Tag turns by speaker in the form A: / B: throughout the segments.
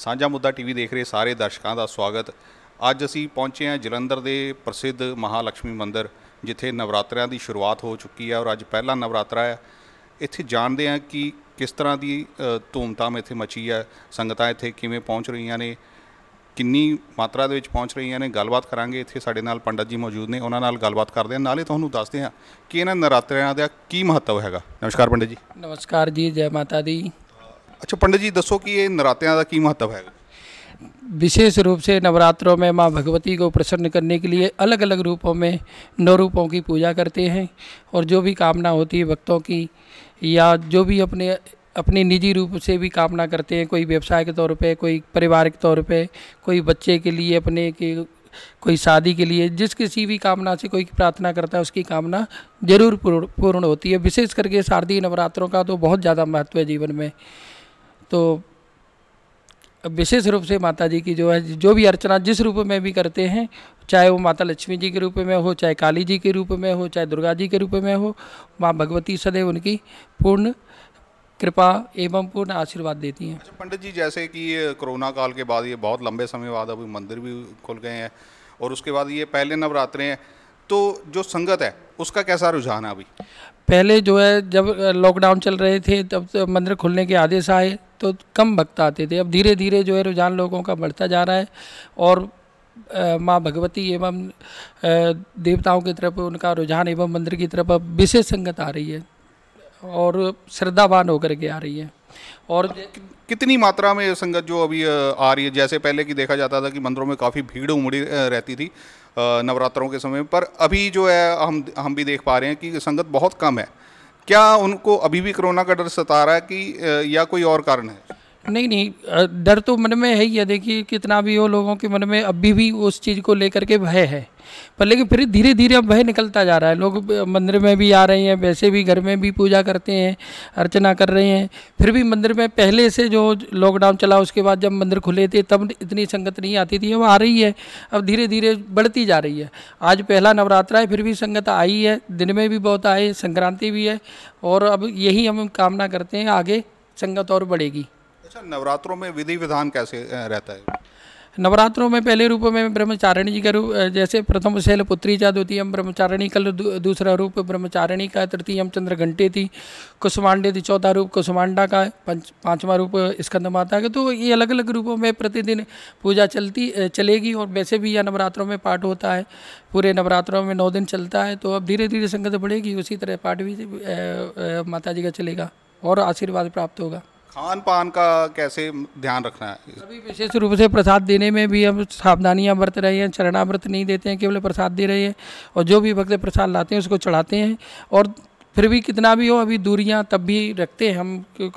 A: ਸਾਂਝਾ ਮੁੱਦਾ ਟੀਵੀ ਦੇਖ ਰਹੇ ਸਾਰੇ ਦਰਸ਼ਕਾਂ ਦਾ ਸਵਾਗਤ। ਅੱਜ ਅਸੀਂ ਪਹੁੰਚੇ ਹਾਂ ਜਲੰਧਰ ਦੇ ਪ੍ਰਸਿੱਧ ਮਹਾਲక్ష్ਮੀ ਮੰਦਿਰ, ਜਿੱਥੇ ਨਵਰਾਤਰਿਆਂ ਦੀ ਸ਼ੁਰੂਆਤ ਹੋ ਚੁੱਕੀ ਹੈ ਔਰ ਅੱਜ ਪਹਿਲਾ ਨਵਰਾਤਰਾ ਹੈ। ਇੱਥੇ ਜਾਣਦੇ ਹਾਂ ਕਿ ਕਿਸ ਤਰ੍ਹਾਂ ਦੀ ਧੂਮਧਾਮ ਇੱਥੇ ਮਚੀ ਹੈ, ਸੰਗਤਾਂ ਇੱਥੇ ਕਿਵੇਂ ਪਹੁੰਚ ਰਹੀਆਂ ਨੇ, ਕਿੰਨੀ ਮਾਤਰਾ ਦੇ ਵਿੱਚ ਪਹੁੰਚ ਰਹੀਆਂ ਨੇ। ਗੱਲਬਾਤ ਕਰਾਂਗੇ। ਇੱਥੇ ਸਾਡੇ ਨਾਲ ਪੰਡਤ ਜੀ ਮੌਜੂਦ ਨੇ, ਉਹਨਾਂ ਨਾਲ ਗੱਲਬਾਤ ਕਰਦੇ ਹਾਂ। ਨਾਲੇ ਤੁਹਾਨੂੰ ਦੱਸਦੇ ਹਾਂ ਕਿ ਇਹਨਾਂ ਨਵਰਾਤਰਿਆਂ ਦਾ ਕੀ ਮਹੱਤਵ ਹੈਗਾ। ਨਮਸਕਾਰ ਪੰਡਤ जी।
B: नमस्कार जी, जय माता दी।
A: अच्छा पंडित जी, दसो कि ये नवरात्रियां का की महत्व है।
B: विशेष रूप से नवरात्रों में माँ भगवती को प्रसन्न करने के लिए अलग अलग रूपों में 9 रूपों की पूजा करते हैं और जो भी कामना होती है भक्तों की, या जो भी अपने निजी रूप से भी कामना करते हैं, कोई व्यवसाय के तौर पे, कोई पारिवारिक तौर पे, कोई बच्चे के लिए, अपने के कोई शादी के लिए, जिस किसी भी कामना से कोई प्रार्थना करता है उसकी कामना जरूर पूर्ण होती है। विशेष करके शारदीय नवरात्रों का तो बहुत ज़्यादा महत्व है जीवन में। तो विशेष रूप से माता जी की जो है, जो भी अर्चना जिस रूप में भी करते हैं, चाहे वो माता लक्ष्मी जी के रूप में हो, चाहे काली जी के रूप में हो, चाहे दुर्गा जी के रूप में हो, माँ भगवती सदैव उनकी पूर्ण कृपा एवं पूर्ण आशीर्वाद देती हैं।
A: अच्छा पंडित जी, जैसे कि ये कोरोना काल के बाद, ये बहुत लंबे समय बाद अभी मंदिर भी खुल गए हैं और उसके बाद ये पहले नवरात्रे हैं, तो जो संगत है उसका कैसा रुझान है अभी?
B: पहले जो है, जब लॉकडाउन चल रहे थे तब तो मंदिर खुलने के आदेश आए तो कम भक्त आते थे। अब धीरे धीरे जो है रुझान लोगों का बढ़ता जा रहा है और माँ भगवती एवं देवताओं की तरफ उनका रुझान एवं मंदिर की तरफ अब विशेष संगत आ रही है और श्रद्धावान होकर के आ रही है। और
A: कितनी मात्रा में संगत जो अभी आ रही है? जैसे पहले की देखा जाता था कि मंदिरों में काफ़ी भीड़ उमड़ी रहती थी नवरात्रों के समय, पर अभी जो है हम भी देख पा रहे हैं कि संगत बहुत कम है। क्या उनको अभी भी कोरोना का डर सता रहा है कि या कोई और कारण है?
B: नहीं नहीं, डर तो मन में है ही है। देखिए कितना भी हो, लोगों के मन में अभी भी उस चीज़ को लेकर के भय है, पर लेकिन फिर धीरे धीरे अब भय निकलता जा रहा है। लोग मंदिर में भी आ रहे हैं, वैसे भी घर में भी पूजा करते हैं, अर्चना कर रहे हैं। फिर भी मंदिर में पहले से जो लॉकडाउन चला उसके बाद जब मंदिर खुले थे तब इतनी संगत नहीं आती थी, अब आ रही है, अब धीरे धीरे बढ़ती जा रही है। आज पहला नवरात्रा है, फिर भी संगत आई है, दिन में भी बहुत आए, संक्रांति भी है, और अब यही हम कामना करते हैं आगे संगत और बढ़ेगी।
A: अच्छा, नवरात्रों में विधि विधान कैसे रहता है?
B: नवरात्रों में पहले रूप में ब्रह्मचारिणी जी का रूप, जैसे प्रथम शैलपुत्री चा, द्वितीयम ब्रह्मचारिणी कल, दूसरा रूप ब्रह्मचारिणी का, तृतीयम चंद्रघंटे थी, कुसुमांडे थी, चौथा रूप कुसुमांडा का, पांचवा रूप स्कंद माता का। तो ये अलग अलग रूपों में प्रतिदिन पूजा चलेगी और वैसे भी यह नवरात्रों में पाठ होता है, पूरे नवरात्रों में 9 दिन चलता है। तो अब धीरे धीरे संगत बढ़ेगी, उसी तरह पाठ भी माता जी का चलेगा और आशीर्वाद प्राप्त होगा।
A: खान पान का कैसे ध्यान रखना है?
B: अभी विशेष रूप से प्रसाद देने में भी हम सावधानियां बरत रहे हैं। चरणामृत नहीं देते हैं, केवल प्रसाद दे रहे हैं, और जो भी भक्त प्रसाद लाते हैं उसको चढ़ाते हैं। और फिर भी कितना भी हो, अभी दूरियां तब भी रखते हैं हम,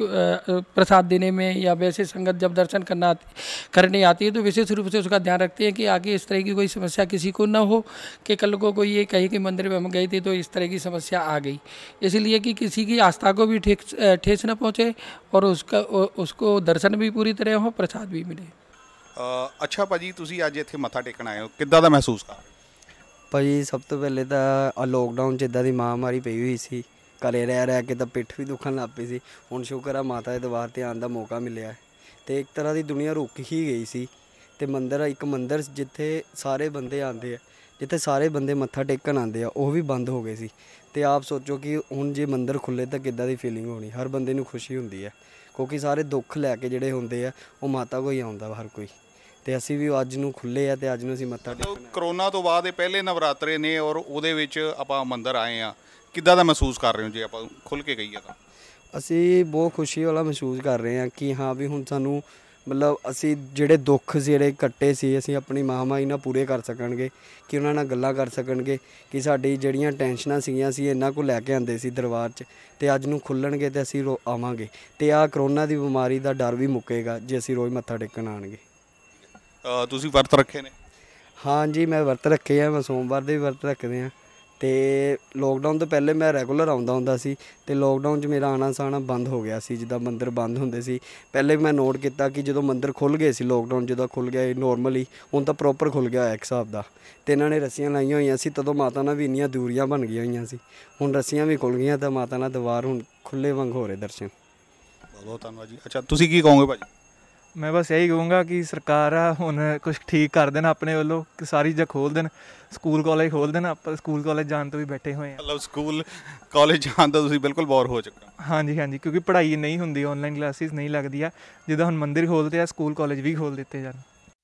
B: प्रसाद देने में, या वैसे संगत जब दर्शन करने आती है तो विशेष रूप से उसका ध्यान रखते हैं कि आगे इस तरह की कोई समस्या किसी को न हो कि कल को कोई ये कहे कि मंदिर में हम गए थे तो इस तरह की समस्या आ गई, इसलिए कि किसी की आस्था को भी ठेस न पहुँचे और उसको दर्शन भी पूरी तरह हो, प्रसाद भी मिले।
A: अच्छा भाजी, तुसी अज इत्थे मत्था टेकण आए हो, किद्दां दा महसूस कर?
C: भाजी सब तो पहले तो लॉकडाउन च इदा की महामारी पई हुई सी, घरे रह के तो पिठ भी दुखन लग पई सी। हुण शुकर है माता के दरबार ते आने का मौका मिलिया है, तो एक तरह की दुनिया रुक ही गई सी। तो मंदिर, एक मंदिर जिथे सारे बंदे आते हैं, जिथे सारे बंदे मत्था टेकन आते हैं, वह भी बंद हो गए सी। तो आप सोचो कि हुण जे मंदिर खुले तो किद्दां दी फीलिंग होनी। हर बंदे नूं खुशी हुंदी है, क्योंकि सारे दुख लैके जिहड़े हुंदे आ वो माता को ही आउंदा हर कोई। तो असी भी अज नूं खुले आ, तो अज नूं असीं मत्था टेकण।
A: कोरोना तो बाद पहले नवरात्रे ने और उहदे विच आपां मंदिर आए हैं, किद्दां दा महसूस कर रहे हो जे आपां खुल के गईए तां?
C: असी बहुत खुशी वाला महसूस कर रहे हैं कि हाँ भी हुण सानूं मतलब असी जिहड़े दुख जिहड़े कट्टे सी असी अपनी महामारी नाल पूरे कर सकणगे, कि उन्हां नाल गल्लां कर सकणगे, कि साडी जिहड़ियां टेंशनां सीगियां सी इन्हां को लैके आंदे सी दरबार च, ते अज नूं खुल्लणगे ते असी आवांगे, ते आ करोना दी बीमारी दा डर भी मुक्केगा जे असी रोज़ मत्था टेकण आणगे।
A: तुसीं वर्त रखे ने?
C: हाँ जी, मैं वर्त रखे हैं, मैं सोमवार दे भी वर्त रखते हैं। तो लॉकडाउन तो पहले मैं रैगूलर आउंदा हुंदा सी, ते लॉकडाउन च मेरा आना साना बंद हो गया सी, जिद्दां मंदिर बंद हुंदे सी। पहले मैं नोट किया कि जो मंदिर खुल गए सी, लॉकडाउन जो खुल गया नॉर्मली, हुण तां प्रॉपर खुल गया एक हिसाब का। तो इन्हों ने रस्सियां लाइया हुई सी, तदों माता नाल भी इन्नियां दूरियां बन गई हुई सी, हुण रस्सियां भी खुल गई, तो माता नाल दरबार हुण खुले वांग हो रहे दर्शन।
A: बहुत बहुत धन्यवाद जी। अच्छा तुसीं की कहोगे भाजी?
D: मैं बस यही कहूँगा कि सरकार आ हुण कुछ ठीक कर देन अपने वालों कि सारी चीज़ां खोल देन, स्कूल कॉलेज खोल देन। आप स्कूल कॉलेज जान तो भी बैठे हुए हैं।
A: मतलब ਸਕੂਲ ਕਾਲਜ ਜਾਣ ਤੋਂ ਤੁਸੀਂ ਬਿਲਕੁਲ ਬੋਰ ਹੋ ਚੁੱਕੇ ਹੋ।
D: हाँ जी, हाँ जी, क्योंकि पढ़ाई नहीं होंगी, ऑनलाइन क्लासेस नहीं लगती है। जिदा हुण मंदिर खोलते हैं, स्कूल कॉलेज भी खोल दिते जान।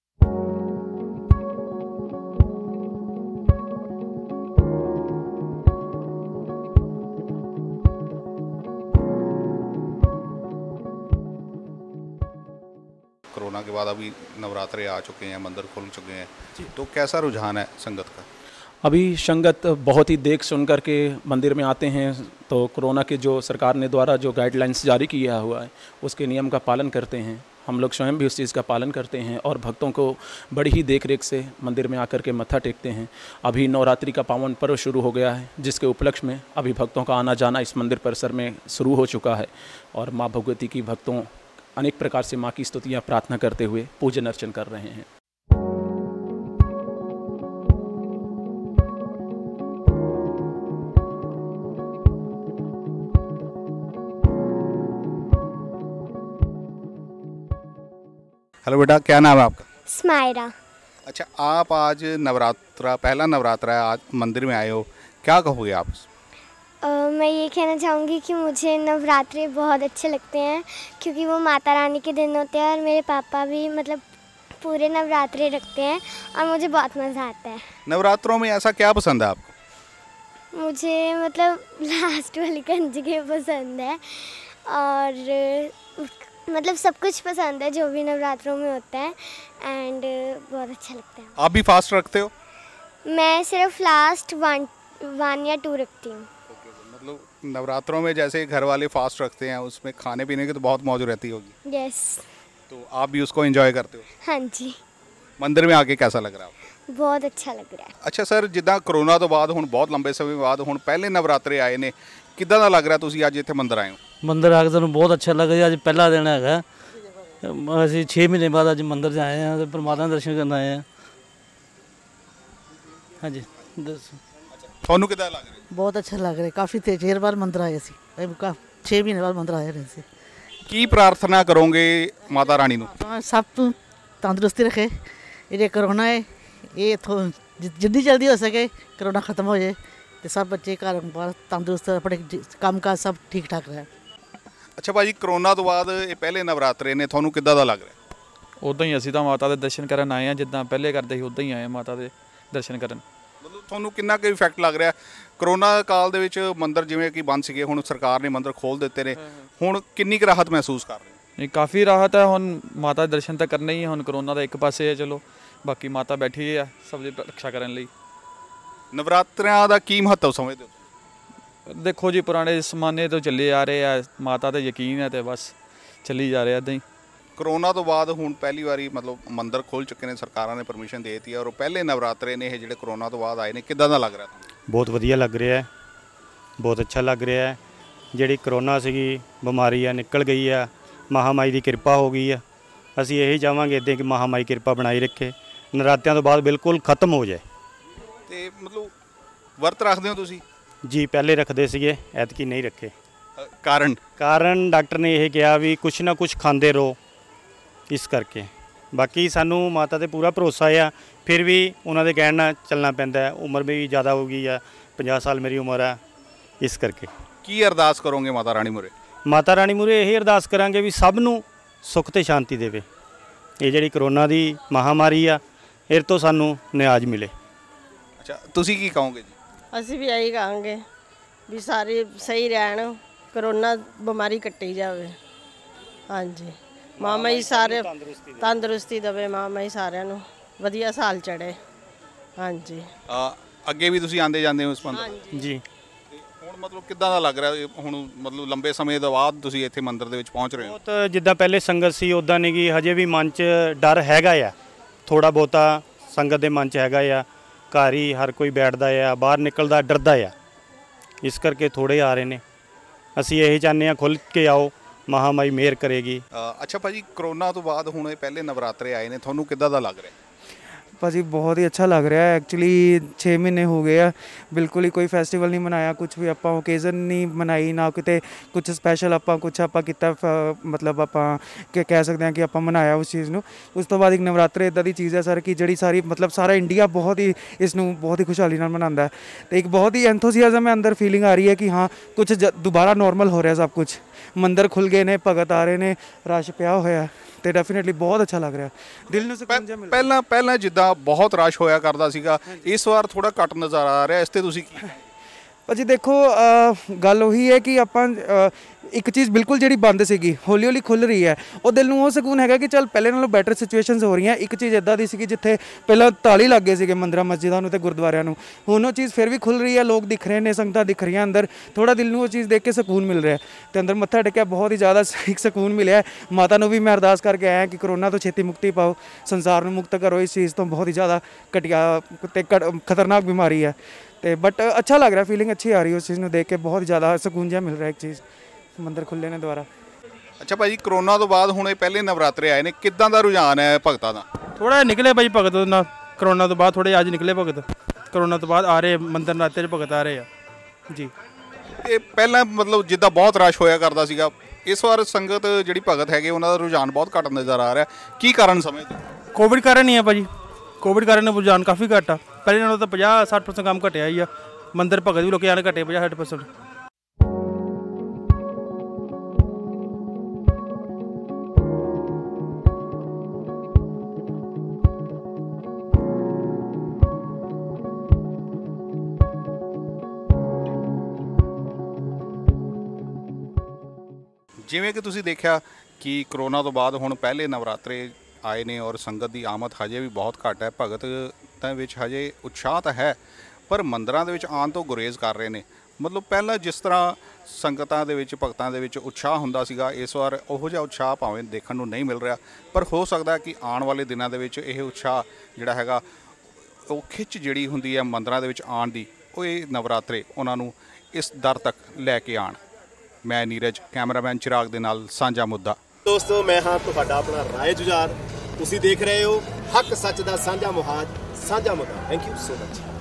A: कोरोना के बाद अभी नवरात्रे आ चुके हैं, मंदिर खुल चुके हैं, तो कैसा रुझान है संगत का?
E: अभी संगत बहुत ही देख सुन कर के मंदिर में आते हैं, तो कोरोना के जो सरकार ने द्वारा जो गाइडलाइंस जारी किया हुआ है उसके नियम का पालन करते हैं। हम लोग स्वयं भी उस चीज़ का पालन करते हैं और भक्तों को बड़ी ही देख रेख से मंदिर में आकर के मत्था टेकते हैं। अभी नवरात्रि का पावन पर्व शुरू हो गया है, जिसके उपलक्ष्य में अभी भक्तों का आना जाना इस मंदिर परिसर में शुरू हो चुका है और माँ भगवती की भक्तों अनेक प्रकार से माँ की स्तुतियाँ प्रार्थना करते हुए पूजन अर्चन कर रहे हैं।
A: हेलो बेटा, क्या नाम है आपका?
F: स्माइरा।
A: अच्छा, आप आज नवरात्रा, पहला नवरात्रा है, आज मंदिर में आए हो, क्या कहोगे आप?
F: मैं ये कहना चाहूँगी कि मुझे नवरात्रे बहुत अच्छे लगते हैं क्योंकि वो माता रानी के दिन होते हैं और मेरे पापा भी मतलब पूरे नवरात्रे रखते हैं और मुझे बहुत मज़ा आता है।
A: नवरात्रों में ऐसा क्या पसंद है आपको?
F: मुझे मतलब लास्ट वाली कंजके पसंद है और मतलब सब कुछ पसंद है जो भी नवरात्रों में होता है एंड बहुत अच्छा लगता है।
A: आप भी फास्ट रखते हो?
F: मैं सिर्फ लास्ट वन या 2 रखती हूँ।
A: मतलब नवरात्रों में जैसे घर वाले फास्ट रखते हैं, उसमें खाने पीने की तो बहुत मौज रहती होगी।
F: यस।
A: तो आप भी उसको एंजॉय करते हो?
F: हाँ जी।
A: मंदिर में आके कैसा लग रहा है आपको?
F: बहुत अच्छा लग रहा है।
A: अच्छा सर, जिद्दां कोरोना तो बाद हुण बहुत लंबे समय बाद हुण पहले नवरात्रे आए ने, किद्दां दा लग रहा ਤੁਸੀਂ ਅੱਜ ਇੱਥੇ ਮੰਦਰ ਆਏ ਹੋ?
G: ਮੰਦਰ ਆ ਕੇ ਸਾਨੂੰ ਬਹੁਤ ਅੱਛਾ ਲੱਗਾ ਜੀ। ਅੱਜ ਪਹਿਲਾ ਦਿਨ ਹੈਗਾ, ਅਸੀਂ 6 ਮਹੀਨੇ ਬਾਅਦ ਅੱਜ ਮੰਦਰ 'ਚ ਆਏ ਹਾਂ ਤੇ ਪਰਮਾਤਮਾ ਦੇ ਦਰਸ਼ਨ ਕਰਨ ਆਏ ਹਾਂ। ਹਾਂਜੀ ਦੱਸੋ
A: ਤੁਹਾਨੂੰ ਕਿੱਦਾਂ ਲੱਗ ਰਿਹਾ?
H: बहुत अच्छा लग रहा है। काफ़ी देर बाद मंदिर आए सी, 6 महीने बाद मंदिर आए रहे सी।
A: ਕੀ ਪ੍ਰਾਰਥਨਾ ਕਰੋਗੇ ਮਾਤਾ ਰਾਣੀ ਨੂੰ?
H: सब तू तंदुरुस्ती रखे, ये करोना है ये इतों जिद्दी जल्दी हो सके करोना खत्म हो जाए तो सब बच्चे घर बाहर तंदुरुस्त अपने काम काज सब ठीक ठाक रहे।
A: ਅੱਛਾ ਭਾਜੀ, ਕਰੋਨਾ ਤੋਂ ਬਾਅਦ ਇਹ ਪਹਿਲੇ ਨਵਰਾਤਰੇ ਨੇ, ਤੁਹਾਨੂੰ ਕਿੱਦਾਂ ਦਾ ਲੱਗ ਰਿਹਾ?
D: ਉੱਦਾਂ ਹੀ ਅਸੀਂ ਤਾਂ ਮਾਤਾ ਦੇ ਦਰਸ਼ਨ ਕਰਨ ਆਏ ਹਾਂ, ਜਿੱਦਾਂ ਪਹਿਲੇ ਕਰਦੇ ਸੀ ਉੱਦਾਂ ਹੀ ਆਏ ਮਾਤਾ ਦੇ ਦਰਸ਼ਨ ਕਰਨ।
A: ਮਤਲਬ ਤੁਹਾਨੂੰ ਕਿੰਨਾ ਕੁ ਇਫੈਕਟ ਲੱਗ ਰਿਹਾ? ਕਰੋਨਾ ਕਾਲ ਦੇ ਵਿੱਚ ਮੰਦਰ ਜਿਵੇਂ ਕਿ ਬੰਦ ਸੀਗੇ, ਹੁਣ ਸਰਕਾਰ ਨੇ ਮੰਦਰ ਖੋਲ੍ਹ ਦਿੱਤੇ ਨੇ, ਹੁਣ ਕਿੰਨੀ ਕੁ ਰਾਹਤ ਮਹਿਸੂਸ ਕਰ ਰਹੇ ਹੋ?
D: ਨਹੀਂ, ਕਾਫੀ ਰਾਹਤ ਹੈ। ਹੁਣ ਮਾਤਾ ਦੇ ਦਰਸ਼ਨ ਤਾਂ ਕਰਨੇ ਹੀ ਹੈ। ਹੁਣ ਕਰੋਨਾ ਦਾ ਇੱਕ ਪਾਸੇ ਹੈ, ਚਲੋ ਬਾਕੀ ਮਾਤਾ ਬੈਠੀ ਹੈ ਸਭ ਦੀ ਰੱਖਿਆ ਕਰਨ ਲਈ।
A: ਨਵਰਾਤਰਿਆਂ ਦਾ ਕੀ ਮਹੱਤਵ ਸਮਝਦੇ ਹੋ?
D: ਦੇਖੋ ਜੀ, ਪੁਰਾਣੇ ਜ਼ਮਾਨੇ ਤੋਂ ਚੱਲੇ ਆ ਰਹੇ ਆ, ਮਾਤਾ ਤੇ ਯਕੀਨ ਹੈ ਤੇ ਬਸ ਚੱਲੀ ਜਾ ਰਿਹਾ ਇੱਦਾਂ ਹੀ।
A: ਕਰੋਨਾ ਤੋਂ ਬਾਅਦ ਹੁਣ ਪਹਿਲੀ ਵਾਰੀ ਮਤਲਬ ਮੰਦਰ ਖੁੱਲ੍ਹ ਚੁੱਕੇ ਨੇ, ਸਰਕਾਰਾਂ ਨੇ ਪਰਮਿਸ਼ਨ ਦੇ ਦਿੱਤੀ ਹੈ ਔਰ ਪਹਿਲੇ ਨਵਰਾਤਰੇ ਨੇ ਇਹ ਜਿਹੜੇ ਕਰੋਨਾ ਤੋਂ ਬਾਅਦ ਆਏ ਨੇ, ਕਿੱਦਾਂ ਦਾ ਲੱਗ ਰਿਹਾ ਤੁਹਾਨੂੰ?
I: ਬਹੁਤ ਵਧੀਆ ਲੱਗ ਰਿਹਾ ਹੈ, ਬਹੁਤ ਅੱਛਾ ਲੱਗ ਰਿਹਾ ਹੈ। ਜਿਹੜੀ ਕਰੋਨਾ ਸੀਗੀ ਬਿਮਾਰੀ ਆ ਨਿਕਲ ਗਈ ਆ, ਮਹਾਮਾਈ ਦੀ ਕਿਰਪਾ ਹੋ ਗਈ ਆ। ਅਸੀਂ ਇਹੀ ਚਾਹਾਂਗੇ ਇੱਦਾਂ ਕਿ ਮਹਾਮਾਈ ਕਿਰਪਾ ਬਣਾਈ ਰੱਖੇ, ਨਰਾਤਿਆਂ ਤੋਂ ਬਾਅਦ ਬਿਲਕੁਲ ਖਤਮ ਹੋ ਜਾਏ।
A: ਤੇ ਮਤਲਬ ਵਰਤ ਰੱਖਦੇ ਹੋ ਤੁਸੀਂ?
I: ਜੀ ਪਹਿਲੇ ਰੱਖਦੇ ਸੀਗੇ, ਐਤਕੀ ਨਹੀਂ ਰੱਖੇ।
A: ਕਾਰਨ
I: ਡਾਕਟਰ ਨੇ ਇਹ ਕਿਹਾ ਵੀ ਕੁਛ ਨਾ ਕੁਛ ਖਾਂਦੇ ਰਹੋ, ਇਸ ਕਰਕੇ। ਬਾਕੀ ਸਾਨੂੰ ਮਾਤਾ 'ਤੇ ਪੂਰਾ ਭਰੋਸਾ ਆ, ਫਿਰ ਵੀ ਉਹਨਾਂ ਦੇ ਕਹਿਣ ਨਾਲ ਚੱਲਣਾ ਪੈਂਦਾ। ਉਮਰ ਵੀ ਜ਼ਿਆਦਾ ਹੋ ਗਈ ਆ, 50 ਸਾਲ ਮੇਰੀ ਉਮਰ ਆ, ਇਸ ਕਰਕੇ।
A: ਕੀ ਅਰਦਾਸ ਕਰੋਗੇ ਮਾਤਾ ਰਾਣੀ ਮੂਹਰੇ?
I: ਮਾਤਾ ਰਾਣੀ ਮੂਹਰੇ ਇਹ ਅਰਦਾਸ ਕਰਾਂਗੇ ਵੀ ਸਭ ਨੂੰ ਸੁੱਖ ਤੇ ਸ਼ਾਂਤੀ ਦੇਵੇ। ਇਹ ਜਿਹੜੀ ਕਰੋਨਾ ਦੀ ਮਹਾਮਾਰੀ ਆ, ਇਹ ਤੋਂ ਸਾਨੂੰ ਨਿਆਜ਼ ਮਿਲੇ।
A: ਅੱਛਾ, ਤੁਸੀਂ ਕੀ ਕਹੋਗੇ ਜੀ?
J: ਅਸੀਂ ਵੀ ਇਹੀ ਕਹਾਂਗੇ ਵੀ ਸਾਰੇ ਸਹੀ ਰਹਿਣ, ਕਰੋਨਾ ਬਿਮਾਰੀ ਕੱਟੀ ਜਾਵੇ। ਹਾਂਜੀ, ਮਾਮਾ ਜੀ ਸਾਰੇ ਤੰਦਰੁਸਤੀ ਦੇਵੇ, ਮਾਮਾ ਜੀ ਸਾਰਿਆਂ ਨੂੰ ਵਧੀਆ ਸਾਲ ਚੜ੍ਹੇ। ਹਾਂਜੀ,
A: ਅੱਗੇ ਵੀ ਤੁਸੀਂ ਆਉਂਦੇ ਜਾਂਦੇ ਹੋ ਇਸ ਮੰਦਰ?
I: ਜੀ।
A: ਹੁਣ ਮਤਲਬ ਕਿੱਦਾਂ ਦਾ ਲੱਗ ਰਿਹਾ? ਹੁਣ ਮਤਲਬ ਲੰਬੇ ਸਮੇਂ ਤੋਂ ਬਾਅਦ ਤੁਸੀਂ ਇੱਥੇ ਮੰਦਰ ਦੇ ਵਿੱਚ ਪਹੁੰਚ ਰਹੇ ਹੋ।
I: ਬਹੁਤ ਜਿੱਦਾਂ ਪਹਿਲੇ ਸੰਗਤ ਸੀ ਉੱਦਾਂ ਨਹੀਂ ਗੀ, ਹਜੇ ਵੀ ਮਨ 'ਚ ਡਰ ਹੈਗਾ ਆ, ਥੋੜ੍ਹਾ ਬਹੁਤਾ ਸੰਗਤ ਦੇ ਮਨ 'ਚ ਹੈਗਾ ਆ। ਘਰ ਹੀ ਹਰ ਕੋਈ ਬੈਠਦਾ ਆ, ਬਾਹਰ ਨਿਕਲਦਾ ਡਰਦਾ ਆ, ਇਸ ਕਰਕੇ ਥੋੜ੍ਹੇ ਆ ਰਹੇ ਨੇ। ਅਸੀਂ ਇਹੀ ਚਾਹੁੰਦੇ ਹਾਂ ਖੁੱਲ੍ਹ ਕੇ ਆਓ, ਮਹਾਮਾਈ ਮਿਹਰ ਕਰੇਗੀ।
A: ਅੱਛਾ ਭਾਜੀ, ਕਰੋਨਾ ਤੋਂ ਬਾਅਦ ਹੁਣ ਇਹ ਪਹਿਲੇ ਨਵਰਾਤਰੇ ਆਏ ਨੇ, ਤੁਹਾਨੂੰ ਕਿੱਦਾਂ ਦਾ ਲੱਗ ਰਿਹਾ?
K: ਭਾਜੀ ਬਹੁਤ ਹੀ ਅੱਛਾ ਲੱਗ ਰਿਹਾ ਹੈ। ਐਕਚੁਅਲੀ 6 ਮਹੀਨੇ ਹੋ ਗਏ ਆ, ਬਿਲਕੁਲ ਹੀ ਕੋਈ ਫੈਸਟੀਵਲ ਨਹੀਂ ਮਨਾਇਆ, ਕੁਝ ਵੀ ਆਪਾਂ ਓਕੇਜ਼ਨ ਨਹੀਂ ਮਨਾਈ, ਨਾ ਕਿਤੇ ਕੁਝ ਸਪੈਸ਼ਲ ਆਪਾਂ ਕੀਤਾ ਮਤਲਬ ਆਪਾਂ ਕਹਿ ਸਕਦੇ ਹਾਂ ਕਿ ਆਪਾਂ ਮਨਾਇਆ ਉਸ ਚੀਜ਼ ਨੂੰ। ਉਸ ਤੋਂ ਬਾਅਦ ਇੱਕ ਨਵਰਾਤਰੇ ਇੱਦਾਂ ਦੀ ਚੀਜ਼ ਹੈ ਸਰ ਕਿ ਜਿਹੜੀ ਸਾਰੀ ਮਤਲਬ ਸਾਰਾ ਇੰਡੀਆ ਬਹੁਤ ਹੀ ਇਸ ਨੂੰ ਬਹੁਤ ਹੀ ਖੁਸ਼ਹਾਲੀ ਨਾਲ ਮਨਾਉਂਦਾ ਹੈ, ਅਤੇ ਇੱਕ ਬਹੁਤ ਹੀ ਐਂਥੂਸੀਆਜ਼ਮ ਹੈ ਅੰਦਰ, ਫੀਲਿੰਗ ਆ ਰਹੀ ਹੈ ਕਿ ਹਾਂ ਕੁਝ ਦੁਬਾਰਾ ਨੋਰਮਲ ਹੋ ਰਿਹਾ ਸਭ ਕੁਝ। ਮੰਦਰ ਖੁੱਲ੍ਹ ਗਏ ਨੇ, ਭਗਤ ਆ ਰਹੇ ਨੇ, ਰਸ਼ ਪਿਆ ਹੋਇਆ, ਤੇ ਡੈਫੀਨੇਟਲੀ ਬਹੁਤ ਅੱਛਾ ਲੱਗ ਰਿਹਾ, ਦਿਲ ਨੂੰ ਸਕੂਨ ਜਿਹਾ ਮਿਲ ਰਿਹਾ।
A: ਪਹਿਲਾਂ ਜਿੱਦਾਂ ਬਹੁਤ ਰਸ਼ ਹੋਇਆ ਕਰਦਾ ਸੀਗਾ, ਇਸ ਵਾਰ ਥੋੜਾ ਘੱਟ ਨਜ਼ਰ ਆ ਰਿਹਾ, ਇਸ ਤੇ ਤੁਸੀਂ ਕੀ?
K: ਭਾਜੀ ਦੇਖੋ ਗੱਲ ਉਹੀ ਹੈ ਕਿ ਆਪਾਂ ਇੱਕ ਚੀਜ਼ ਬਿਲਕੁਲ ਜਿਹੜੀ ਬੰਦ ਸੀਗੀ ਹੌਲੀ ਹੌਲੀ ਖੁੱਲ੍ਹ ਰਹੀ ਹੈ, ਉਹ ਦਿਲ ਨੂੰ ਉਹ ਸਕੂਨ ਹੈਗਾ ਕਿ ਚੱਲ ਪਹਿਲੇ ਨਾਲੋਂ ਬੈਟਰ ਸਿਚੁਏਸ਼ਨਸ ਹੋ ਰਹੀਆਂ। ਇੱਕ ਚੀਜ਼ ਇੱਦਾਂ ਦੀ ਸੀਗੀ ਜਿੱਥੇ ਪਹਿਲਾਂ ਤਾਲੇ ਲੱਗ ਗਏ ਸੀਗੇ ਮੰਦਰਾਂ ਮਸਜਿਦਾਂ ਨੂੰ ਅਤੇ ਗੁਰਦੁਆਰਿਆਂ ਨੂੰ, ਹੁਣ ਉਹ ਚੀਜ਼ ਫਿਰ ਵੀ ਖੁੱਲ੍ਹ ਰਹੀ ਹੈ, ਲੋਕ ਦਿਖ ਰਹੇ ਨੇ, ਸੰਗਤਾਂ ਦਿਖ ਰਹੀਆਂ ਅੰਦਰ, ਥੋੜ੍ਹਾ ਦਿਲ ਨੂੰ ਉਹ ਚੀਜ਼ ਦੇਖ ਕੇ ਸਕੂਨ ਮਿਲ ਰਿਹਾ, ਅਤੇ ਅੰਦਰ ਮੱਥਾ ਟੇਕਿਆ ਬਹੁਤ ਹੀ ਜ਼ਿਆਦਾ ਇੱਕ ਸਕੂਨ ਮਿਲਿਆ। ਮਾਤਾ ਨੂੰ ਵੀ ਮੈਂ ਅਰਦਾਸ ਕਰਕੇ ਆਇਆ ਕਿ ਕਰੋਨਾ ਤੋਂ ਛੇਤੀ ਮੁਕਤੀ ਪਾਓ, ਸੰਸਾਰ ਨੂੰ ਮੁਕਤ ਕਰੋ ਇਸ ਚੀਜ਼ ਤੋਂ, ਬਹੁਤ ਹੀ ਜ਼ਿਆਦਾ ਘਟੀਆ ਅਤੇ ਖਤਰਨਾਕ ਬਿਮਾਰੀ ਹੈ। ਤੇ ਬਟ ਅੱਛਾ ਲੱਗ ਰਿਹਾ, ਫੀਲਿੰਗ ਅੱਛੀ ਆ ਰਹੀ ਉਸ ਚੀਜ਼ ਨੂੰ ਦੇਖ ਕੇ, ਬਹੁਤ ਜ਼ਿਆਦਾ ਸਕੂਨ ਜਿਹਾ ਮਿਲ ਰਿਹਾ ਇੱਕ ਚੀਜ਼, ਮੰਦਰ ਖੁੱਲ੍ਹੇ ਨੇ ਦੁਬਾਰਾ।
A: ਅੱਛਾ ਭਾਈ, ਕਰੋਨਾ ਤੋਂ ਬਾਅਦ ਹੁਣ ਇਹ ਪਹਿਲੇ ਨਵਰਾਤਰੇ ਆਏ ਨੇ, ਕਿੱਦਾਂ ਦਾ ਰੁਝਾਨ ਹੈ ਭਗਤਾਂ ਦਾ?
L: ਥੋੜ੍ਹਾ ਨਿਕਲੇ ਭਾਈ ਭਗਤ ਨਾ, ਕਰੋਨਾ ਤੋਂ ਬਾਅਦ ਥੋੜ੍ਹੇ ਅੱਜ ਨਿਕਲੇ ਭਗਤ, ਕਰੋਨਾ ਤੋਂ ਬਾਅਦ ਆ ਰਹੇ ਮੰਦਰ ਨਾਤੇ 'ਚ ਭਗਤ ਆ ਰਹੇ ਆ ਜੀ।
A: ਇਹ ਪਹਿਲਾਂ ਮਤਲਬ ਜਿੱਦਾਂ ਬਹੁਤ ਰਸ਼ ਹੋਇਆ ਕਰਦਾ ਸੀਗਾ, ਇਸ ਵਾਰ ਸੰਗਤ ਜਿਹੜੀ ਭਗਤ ਹੈਗੇ ਉਹਨਾਂ ਦਾ ਰੁਝਾਨ ਬਹੁਤ ਘੱਟ ਨਜ਼ਰ ਆ ਰਿਹਾ, ਕੀ ਕਾਰਨ ਸਮਝਦੇ?
L: ਕੋਵਿਡ ਕਾਰਨ ਹੀ ਆ ਭਾਜੀ, ਕੋਵਿਡ ਕਾਰਨ ਰੁਝਾਨ ਕਾਫੀ ਘੱਟ ਆ, ਪਹਿਲੇ ਨਾਲੋਂ ਤਾਂ 50-60% ਕੰਮ ਘਟਿਆ ਹੀ ਆ, ਮੰਦਰ ਭਗਤ ਵੀ ਲੋਕੀ ਆਣੇ ਘਟੇ 50-60%।
A: ਜਿਵੇਂ ਕਿ ਤੁਸੀਂ ਦੇਖਿਆ ਕਿ ਕਰੋਨਾ ਤੋਂ ਬਾਅਦ ਹੁਣ ਪਹਿਲੇ ਨਵਰਾਤਰੇ ਆਏ ਨੇ ਔਰ ਸੰਗਤ ਦੀ ਆਮਦ ਹਜੇ ਵੀ ਬਹੁਤ ਘੱਟ ਹੈ, ਭਗਤਾਂ ਵਿੱਚ ਹਜੇ ਉਤਸ਼ਾਹ ਤਾਂ ਹੈ ਪਰ ਮੰਦਰਾਂ ਦੇ ਵਿੱਚ ਆਉਣ ਤੋਂ ਗੁਰੇਜ਼ ਕਰ ਰਹੇ ਨੇ। ਮਤਲਬ ਪਹਿਲਾਂ ਜਿਸ ਤਰ੍ਹਾਂ ਸੰਗਤਾਂ ਦੇ ਵਿੱਚ ਭਗਤਾਂ ਦੇ ਵਿੱਚ ਉਤਸ਼ਾਹ ਹੁੰਦਾ ਸੀਗਾ, ਇਸ ਵਾਰ ਉਹੋ ਜਿਹਾ ਉਤਸ਼ਾਹ ਭਾਵੇਂ ਦੇਖਣ ਨੂੰ ਨਹੀਂ ਮਿਲ ਰਿਹਾ, ਪਰ ਹੋ ਸਕਦਾ ਕਿ ਆਉਣ ਵਾਲੇ ਦਿਨਾਂ ਦੇ ਵਿੱਚ ਇਹ ਉਤਸ਼ਾਹ ਜਿਹੜਾ ਹੈਗਾ, ਉਹ ਖਿੱਚ ਜਿਹੜੀ ਹੁੰਦੀ ਹੈ ਮੰਦਰਾਂ ਦੇ ਵਿੱਚ ਆਉਣ ਦੀ, ਉਹ ਇਹ ਨਵਰਾਤਰੇ ਉਹਨਾਂ ਨੂੰ ਇਸ ਦਰ ਤੱਕ ਲੈ ਕੇ ਆਉਣ। ਮੈਂ ਨੀਰਜ, ਕੈਮਰਾਮੈਨ ਚਿਰਾਗ ਦੇ ਨਾਲ ਸਾਂਝਾ ਮੁੱਦਾ।
M: ਦੋਸਤੋ, ਮੈਂ ਹਾਂ ਤੁਹਾਡਾ ਆਪਣਾ ਰਾਏ ਜੁਝਾਰ, ਤੁਸੀਂ ਦੇਖ ਰਹੇ ਹੋ ਹੱਕ ਸੱਚ ਦਾ ਸਾਂਝਾ ਮੁਹਾਜ, ਸਾਂਝਾ ਮੁੱਦਾ। Thank you so much.